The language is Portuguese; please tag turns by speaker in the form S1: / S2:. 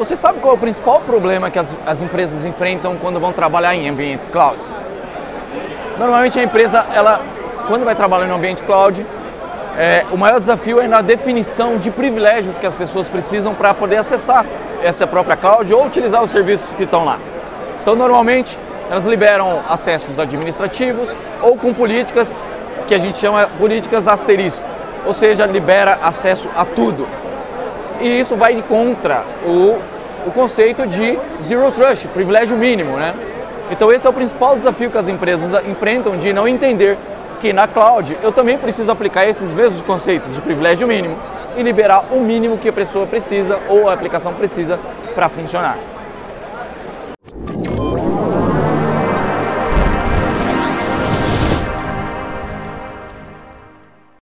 S1: Você sabe qual é o principal problema que as empresas enfrentam quando vão trabalhar em ambientes clouds? Normalmente a empresa, quando vai trabalhar no ambiente cloud, o maior desafio é na definição de privilégios que as pessoas precisam para poder acessar essa própria cloud ou utilizar os serviços que estão lá. Então, normalmente, elas liberam acessos administrativos ou com políticas que a gente chama políticas asterisco, ou seja, libera acesso a tudo. E isso vai contra o conceito de Zero Trust, privilégio mínimo, né? Então esse é o principal desafio que as empresas enfrentam, de não entender que na cloud eu também preciso aplicar esses mesmos conceitos de privilégio mínimo e liberar o mínimo que a pessoa precisa ou a aplicação precisa para funcionar.